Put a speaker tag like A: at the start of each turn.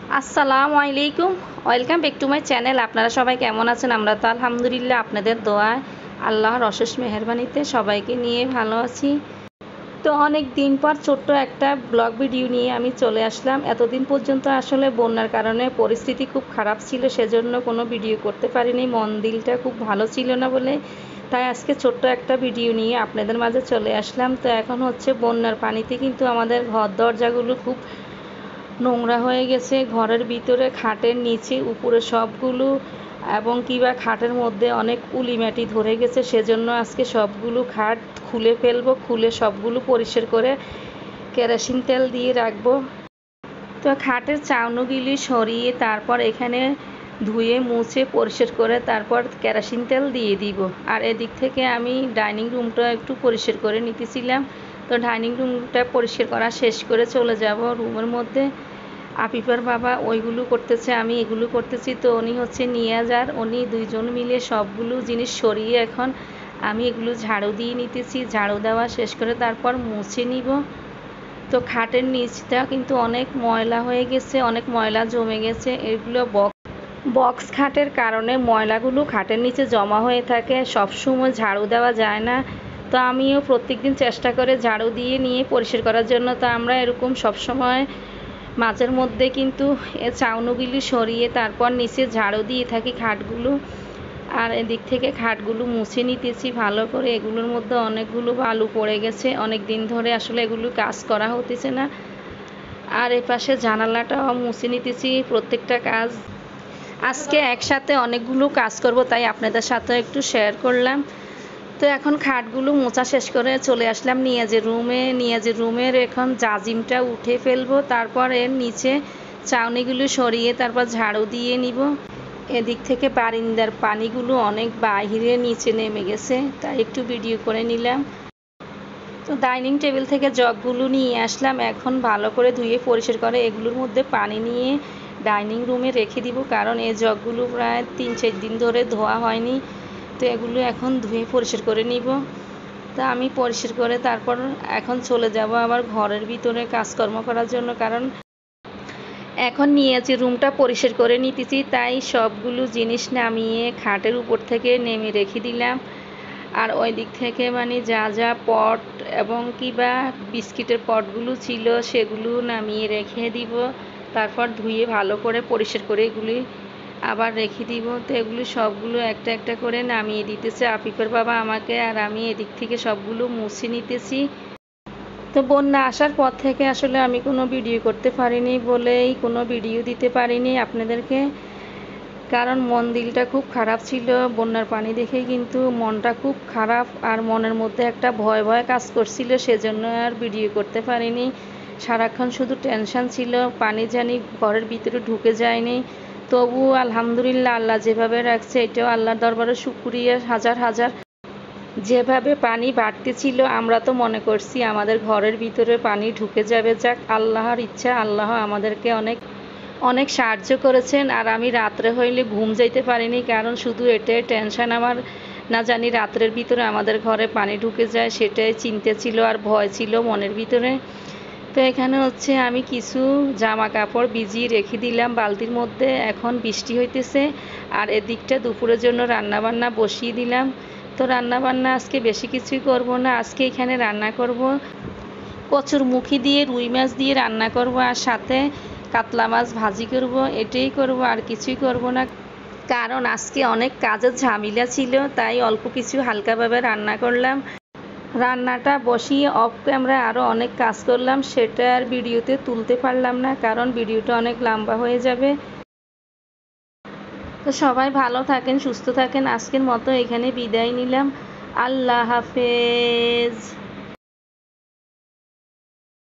A: আসসালামু আলাইকুম, welcome back to my channel. আপনারা সবাই কেমন আছেন? আমরা তো আলহামদুলিল্লাহ আপনাদের দোয়ায় আল্লাহর অশেষ মেহেরবানিতে সবাইকে নিয়ে ভালো আছি। তো অনেক দিন পর ছোট্ট একটা ব্লগ ভিডিও নিয়ে আমি চলে আসলাম। এতদিন পর্যন্ত আসলে বন্যার কারণে পরিস্থিতি খুব খারাপ ছিল, সেজন্য কোনো ভিডিও করতে পারিনি, মন দিলটা খুব ভালো ছিল না বলে। তাই আজকে ছোট্ট একটা ভিডিও নিয়ে আপনাদের মাঝে চলে আসলাম। তো এখন হচ্ছে বন্যার পানিতে কিন্তু আমাদের ঘর দরজাগুলো খুব নোংরা হয়ে গেছে। ঘরের ভিতরে খাটের নিচে উপরে সবগুলো এবং কিবা খাটের মধ্যে অনেক উলি মাটি ধরে গেছে, সেজন্য আজকে সবগুলো খাট খুলে ফেলবো, খুলে সবগুলো পরিষ্কার করে কেরোসিন তেল দিয়ে রাখবো। তো খাটের চাউনিগুলি সরিয়ে তারপর এখানে ধুয়ে মুছে পরিষ্কার করে তারপর কেরোসিন তেল দিয়ে দিব। আর এদিক থেকে আমি ডাইনিং রুমটা একটু পরিষ্কার করে নিতেছিলাম। তো ডাইনিং রুমটা পরিষ্কার করা শেষ করে চলে যাব রুমের মধ্যে। আফিফার বাবা ওইগুলো করতেছে, আমি এগুলো করতেছি। তো উনি হচ্ছে নিয়াজ, উনি দুইজন মিলে সবগুলো জিনিস সরিয়ে এখন আমি এগুলো ঝাড়ু দিয়ে নিতেছি। ঝাড়ু দেওয়া শেষ করে তারপর মুছে নিব। তো খাটের নিচটা কিন্তু অনেক ময়লা হয়ে গেছে, অনেক ময়লা জমে গেছে। এগুলো বক্স খাটের কারণে ময়লাগুলো খাটের নিচে জমা হয়ে থাকে, সবসময় ঝাড়ু দেওয়া যায় না। তো আমিও প্রত্যেকদিন চেষ্টা করে ঝাড়ু দিয়ে নিয়ে পরিষ্কার করার জন্য। তো আমরা এরকম সবসময় মাঝের মধ্যে কিন্তু চাউনিগুলি সরিয়ে তারপর নিচে ঝাড়ু দিয়ে থাকি খাটগুলো। আর এদিক থেকে খাটগুলো মুছে নিতেছি ভালো করে। এগুলোর মধ্যে অনেকগুলো বালু পড়ে গেছে, অনেক দিন ধরে আসলে এগুলো কাজ করা হতেছে না। আর এপাশে জানালাটাও মুছে নিতেছি। প্রত্যেকটা কাজ আজকে একসাথে অনেকগুলো কাজ করব, তাই আপনাদের সাথে একটু শেয়ার করলাম। তো এখন খাটগুলো মোছা শেষ করে চলে আসলাম নিয়াজের রুমের এখন জাজিমটা উঠে ফেলবো। তারপর এর নিচে চাউনিগুলো সরিয়ে তারপর ঝাড়ু দিয়ে নিব। এদিক থেকে বারিন্দার পানিগুলো অনেক বাহিরে নিচে নেমে গেছে, তাই একটু ভিডিও করে নিলাম। তো ডাইনিং টেবিল থেকে জগগুলো নিয়ে আসলাম, এখন ভালো করে ধুয়ে পরিষ্কার করে এগুলোর মধ্যে পানি নিয়ে ডাইনিং রুমে রেখে দিব, কারণ এই জগগুলো প্রায় 3-4 দিন ধরে ধোয়া হয়নি। তো এগুলো এখন ধুয়ে পরিষ্কার করে নিব। তা আমি পরিষ্কার করে তারপর এখন চলে যাব আবার ঘরের ভিতরে কাজকর্ম করার জন্য, কারণ এখন নিয়েছি রুমটা পরিষ্কার করে নিতেছি। তাই সবগুলো জিনিস নামিয়ে খাটের উপর থেকে নেমে রেখে দিলাম। আর ওই দিক থেকে মানে যা যা পট এবং কিবা বিস্কিটের পটগুলো ছিল সেগুলো নামিয়ে রেখে দিব। তারপর ধুয়ে ভালো করে পরিষ্কার করে এগুলি আবার রেখে দিব। তো এগুলো সবগুলো একটা একটা করে নামিয়ে দিতেছে আফিফের বাবা আমাকে, আর আমি এদিক থেকে সবগুলো মুছে নিতেছি। তো বন্যা আসার পর থেকে আসলে আমি কোনো ভিডিও করতে পারিনি বলেই কোনো ভিডিও দিতে পারিনি আপনাদেরকে, কারণ মন দিলটা খুব খারাপ ছিল বন্যার পানি দেখে, কিন্তু মনটা খুব খারাপ আর মনের মধ্যে একটা ভয় ভয় কাজ করছিল, সেজন্য আর ভিডিও করতে পারিনি। সারাক্ষণ শুধু টেনশন ছিল, পানি জানি ঘরের ভিতরে ঢুকে যায়নি। তবু আলহামদুলিল্লাহ আল্লাহ যেভাবে রাখছে এটাও আল্লাহর দরবারে শুকরিয়া হাজার হাজার। যেভাবে পানি বাড়তেছিল আমরা তো মনে করছি আমাদের ঘরের ভিতরে পানি ঢুকে যাবে। যাক, আল্লাহর ইচ্ছা, আল্লাহ আমাদেরকে অনেক অনেক সাহায্য করেছেন। আর আমি রাত্রে হইলে ঘুম যাইতে পারিনি, কারণ শুধু এটাই টেনশন আমার, না জানি রাত্রের ভিতরে আমাদের ঘরে পানি ঢুকে যায়, সেটাই চিন্তা ছিল আর ভয় ছিল মনের ভিতরে। তো এখানে হচ্ছে আমি কিছু জামা কাপড় ভিজিয়ে রেখে দিলাম বালতির মধ্যে, এখন বৃষ্টি হইতেছে। আর এদিকটা দুপুরের জন্য রান্নাবান্না বসিয়ে দিলাম। তো রান্নাবান্না আজকে বেশি কিছুই করব না, আজকে এখানে রান্না করব কচুরমুখী দিয়ে রুই মাছ দিয়ে রান্না করব, আর সাথে কাতলা মাছ ভাজি করব। এটাই করব, আর কিছুই করব না, কারণ আজকে অনেক কাজের ঝামেলা ছিল, তাই অল্প কিছু হালকাভাবে রান্না করলাম। রান্নাটা বসিয়ে অফ ক্যামেরা আরও অনেক কাজ করলাম, সেটা আর ভিডিওতে তুলতে পারলাম না, কারণ ভিডিওটা অনেক লম্বা হয়ে যাবে। তো সবাই ভালো থাকেন, সুস্থ থাকেন। আজকের মতো এখানে বিদায় নিলাম। আল্লাহ হাফেজ।